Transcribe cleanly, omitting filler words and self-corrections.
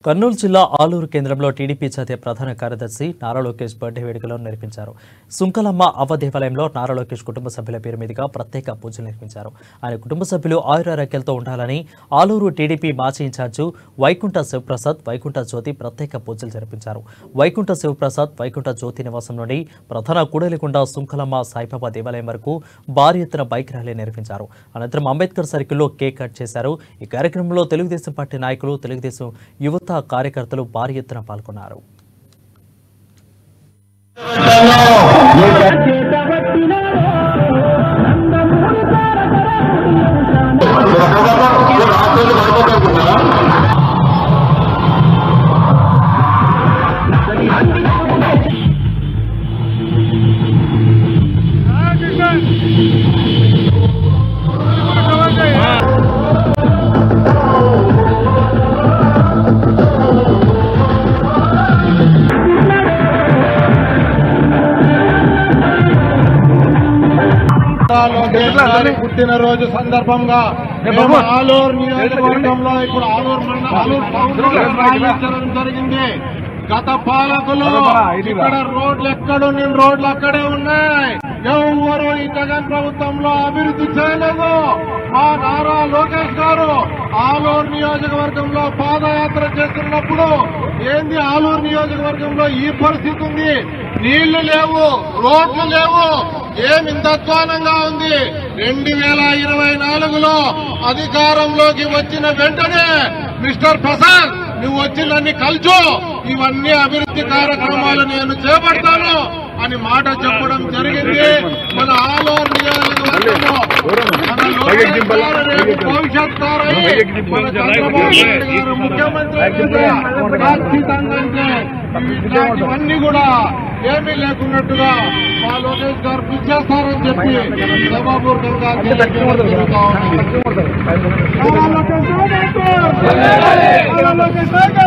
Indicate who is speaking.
Speaker 1: కర్నూలు జిల్లా ఆలూరు కేంద్రంలో టీడీపీ జాతీయ ప్రధాన కార్యదర్శి నారా లోకేష్ బర్త్డే వేడుకలను నిర్వహించారు. సుంకలమ్మ అవ్వ దేవాలయంలో నారా లోకేష్ కుటుంబ సభ్యుల పేరు మీదుగా ప్రత్యేక పూజలు నిర్వహించారు. ఆయన కుటుంబ సభ్యులు ఆయురారోగ్యాలతో ఉండాలని ఆలూరు టీడీపీ మాజీ ఇన్ఛార్జు వైకుంఠ శివప్రసాద్, వైకుంఠ జ్యోతి ప్రత్యేక పూజలు జరిపించారు. వైకుంఠ శివప్రసాద్ వైకుంఠ జ్యోతి నివాసం నుండి ప్రధాన కూడలిగుండ సుంకలమ్మ సాయిబాబా దేవాలయం వరకు భారీ ఎత్తున బైక్ ర్యాలీ నిర్వహించారు. అనంతరం అంబేద్కర్ సర్కిల్లో కేక్ కట్ చేశారు. ఈ కార్యక్రమంలో తెలుగుదేశం పార్టీ నాయకులు, తెలుగుదేశం యువత కార్యకర్తలు భారీ ఎత్తున పాల్గొన్నారు.
Speaker 2: పుట్టినరోజు సందర్భంగా ఆలూరు నియోజకవర్గంలో ఇప్పుడు ఆలూరు జరిగింది. గత పాలకులు ఇక్కడ రోడ్లు రోడ్లు అక్కడే ఉన్నాయి. ఎవరు ఈ జగన్ ప్రభుత్వంలో అభివృద్ధి చేయలేదు. మా నారా లోకేష్ గారు ఆలూరు నియోజకవర్గంలో పాదయాత్ర చేస్తున్నప్పుడు ఏంది ఆలూరు నియోజకవర్గంలో ఈ పరిస్థితి ఉంది. నీళ్లు లేవు, రోడ్లు లేవు, ఏమి ఇంత అధ్వానంగా ఉంది. 2024లో అధికారంలోకి వచ్చిన వెంటనే మిస్టర్ ప్రసాద్ నువ్వు వచ్చి నన్ను కలుచు, ఇవన్నీ అభివృద్ధి కార్యక్రమాలు నేను చేపడతాను అని మాట చెప్పడం జరిగింది. మన ఆలూరు నియోజకవర్గంలో భవిష్యత్ మన చంద్రబాబు నాయుడు గారు ముఖ్యమంత్రి ఖచ్చితంగా అంటే ఇలాంటివన్నీ కూడా ఏమీ లేకున్నట్టుగా మా లోకేష్ గారు కృషి చేస్తారని చెప్పి సభాపూర్వకంగా జరుగుతా ఉంది.